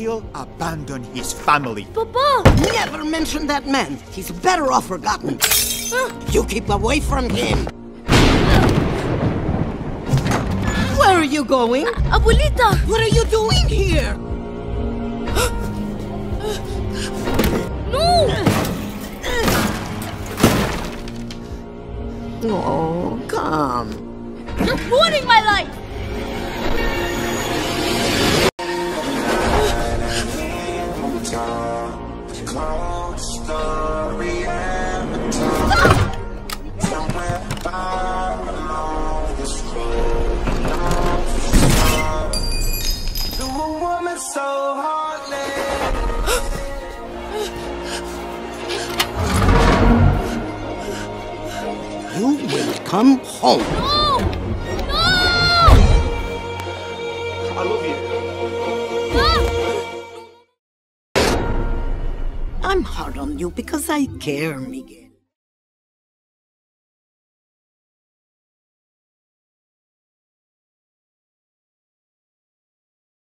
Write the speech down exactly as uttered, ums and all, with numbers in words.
Emilio abandoned his family. Papa! Never mention that man. He's better off forgotten. You keep away from him. Where are you going? Abuelita! What are you doing here? No! Oh, come. You're ruining my life! You will come home. No! No! I love you. Ah! I'm hard on you because I care, Miguel.